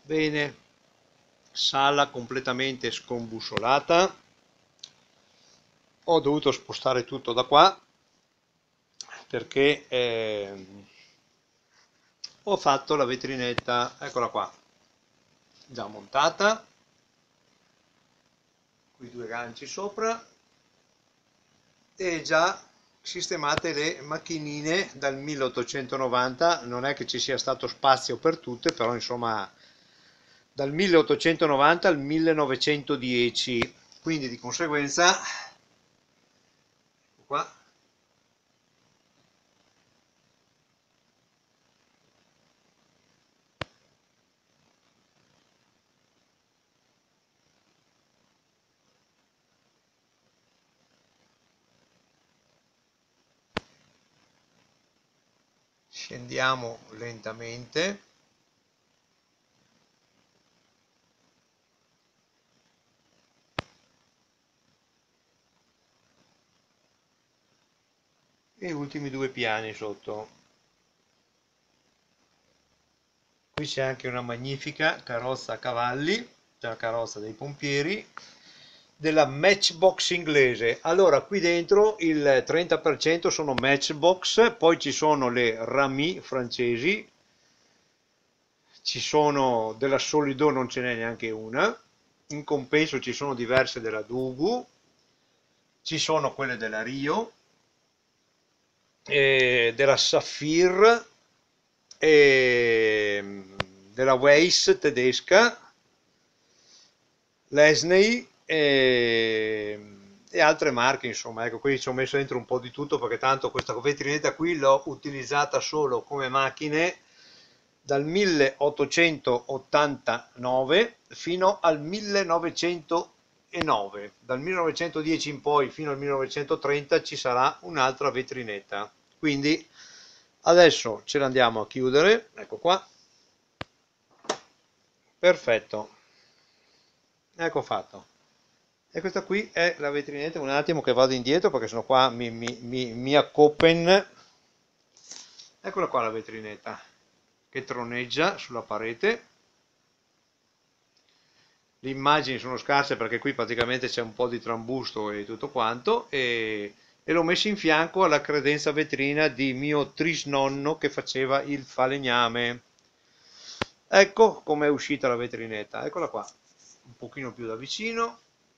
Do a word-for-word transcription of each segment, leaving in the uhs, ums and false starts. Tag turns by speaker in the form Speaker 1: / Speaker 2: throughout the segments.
Speaker 1: Bene, sala completamente scombussolata. Ho dovuto spostare tutto da qua perché ehm, ho fatto la vetrinetta, eccola qua, già montata, qui due ganci sopra e già sistemate le macchinine dal milleottocentonovanta. Non è che ci sia stato spazio per tutte, però insomma dal milleottocentonovanta al millenovecentodieci, quindi di conseguenza qua scendiamo lentamente. E ultimi due piani sotto. Qui c'è anche una magnifica carrozza a cavalli, c'è la carrozza dei pompieri della Matchbox inglese. Allora, qui dentro il trenta per cento sono Matchbox, poi ci sono le Rami francesi, ci sono della Solido, non ce n'è neanche una, in compenso ci sono diverse della Dugu, ci sono quelle della Rio, eh, della Saphir, e della Weiss tedesca, Lesney e, e altre marche, insomma. Ecco, qui ci ho messo dentro un po' di tutto perché tanto questa vetrinetta qui l'ho utilizzata solo come macchine dal milleottocentottantanove fino al millenovecentonove. Dal millenovecentodieci in poi fino al millenovecentotrenta ci sarà un'altra vetrinetta. Quindi adesso ce l'andiamo a chiudere, ecco qua. Perfetto, ecco fatto. E questa qui è la vetrinetta. Un attimo che vado indietro perché sennò qua mi, mi, mi, mi accoppen. Eccola qua la vetrinetta che troneggia sulla parete. Le immagini sono scarse perché qui praticamente c'è un po' di trambusto e tutto quanto, e, e l'ho messo in fianco alla credenza vetrina di mio trisnonno che faceva il falegname. Ecco com'è uscita la vetrinetta, eccola qua, un pochino più da vicino.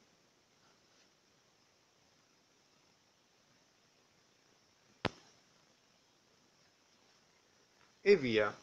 Speaker 1: E via.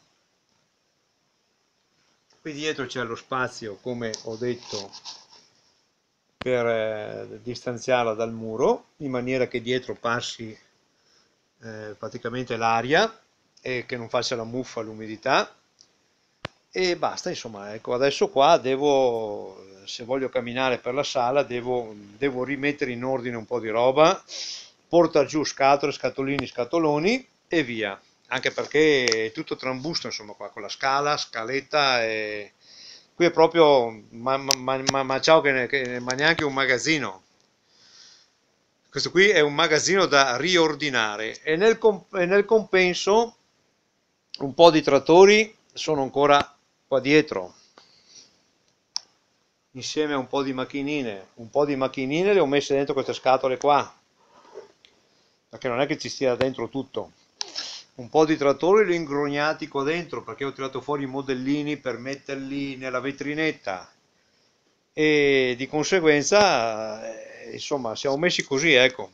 Speaker 1: Qui dietro c'è lo spazio, come ho detto, per eh, distanziarla dal muro, in maniera che dietro passi eh, praticamente l'aria e che non faccia la muffa, l'umidità. E basta, insomma, ecco, adesso qua devo, se voglio camminare per la sala, devo, devo rimettere in ordine un po' di roba, porta giù scatole, scatolini, scatoloni e via. Anche perché è tutto trambusto, insomma, qua con la scala, scaletta e qui è proprio, ma, ma, ma, ma ciao che, ne- che- ma neanche un magazzino. Questo qui è un magazzino da riordinare e nel, comp- e nel compenso un po' di trattori sono ancora qua dietro, insieme a un po' di macchinine. Un po' di macchinine le ho messe dentro queste scatole qua, perché non è che ci stia dentro tutto. Un po' di trattori li ho ingrognati qua dentro perché ho tirato fuori i modellini per metterli nella vetrinetta e di conseguenza, eh, insomma, siamo messi così, ecco.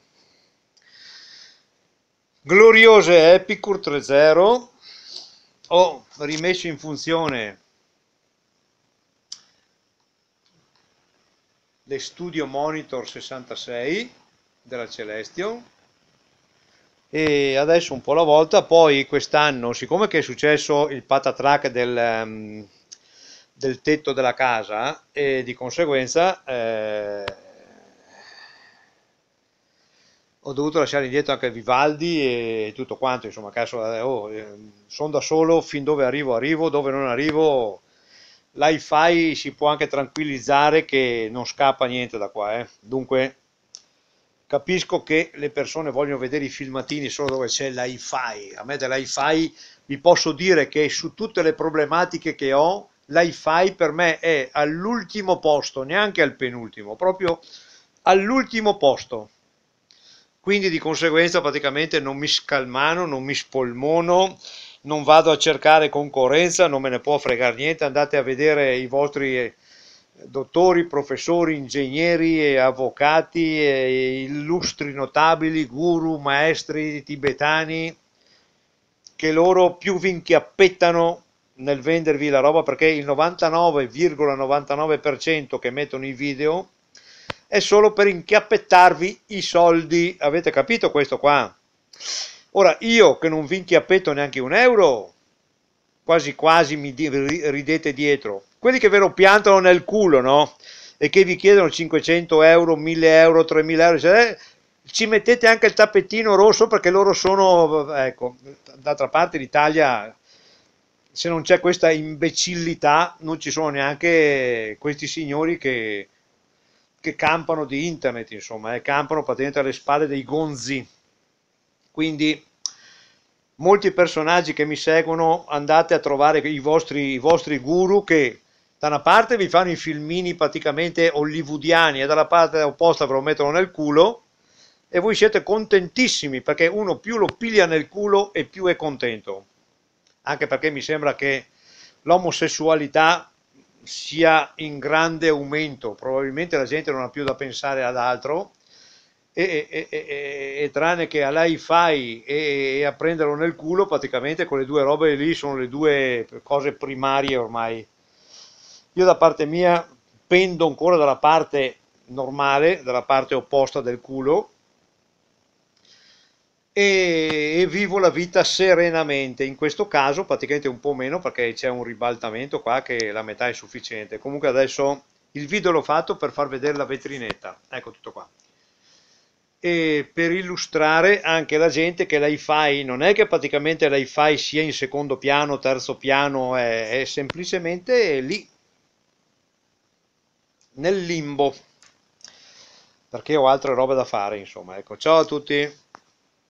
Speaker 1: Gloriose Epicure tre zero, ho rimesso in funzione le Studio Monitor sessantasei della Celestion e adesso un po' alla volta. Poi quest'anno, siccome che è successo il patatrack del, ehm, del tetto della casa e di conseguenza eh, ho dovuto lasciare indietro anche Vivaldi e tutto quanto, insomma, adesso eh, oh, eh, sono da solo, fin dove arrivo arrivo, dove non arrivo l'hi-fi si può anche tranquillizzare che non scappa niente da qua, eh. Dunque capisco che le persone vogliono vedere i filmatini solo dove c'è l'hi-fi. A me dell'hi-fi vi posso dire che su tutte le problematiche che ho l'hi-fi per me è all'ultimo posto, neanche al penultimo, proprio all'ultimo posto. Quindi di conseguenza praticamente non mi scalmano, non mi spolmono, non vado a cercare concorrenza, non me ne può fregare niente, andate a vedere i vostri eh, dottori, professori, ingegneri, e avvocati, e illustri notabili, guru, maestri tibetani, che loro più vi inchiappettano nel vendervi la roba, perché il novantanove virgola novantanove per cento che mettono i video è solo per inchiappettarvi i soldi. Avete capito questo qua? Ora, io che non vi inchiappetto neanche un euro, quasi quasi mi ridete dietro. Quelli che ve lo piantano nel culo, no? E che vi chiedono cinquecento euro, mille euro, tremila euro, cioè, ci mettete anche il tappettino rosso, perché loro sono, ecco, d'altra parte l'Italia, se non c'è questa imbecillità, non ci sono neanche questi signori che, che campano di internet, insomma, eh, campano praticamente alle spalle dei gonzi. Quindi molti personaggi che mi seguono, andate a trovare i vostri, i vostri guru, che da una parte vi fanno i filmini praticamente hollywoodiani e dalla parte opposta ve lo mettono nel culo, e voi siete contentissimi, perché uno più lo piglia nel culo e più è contento. Anche perché mi sembra che l'omosessualità sia in grande aumento, probabilmente la gente non ha più da pensare ad altro, e, e, e, e tranne che all'hi-fi e, e a prenderlo nel culo, praticamente quelle due robe lì sono le due cose primarie ormai. Io da parte mia pendo ancora dalla parte normale, dalla parte opposta del culo, e, e vivo la vita serenamente. In questo caso praticamente un po' meno, perché c'è un ribaltamento qua che la metà è sufficiente. Comunque adesso il video l'ho fatto per far vedere la vetrinetta, ecco tutto qua, e per illustrare anche la gente che l'hi-fi non è che praticamente l'hi-fi sia in secondo piano, terzo piano, è, è semplicemente lì, nel limbo, perché ho altre robe da fare, insomma. Ecco, ciao a tutti.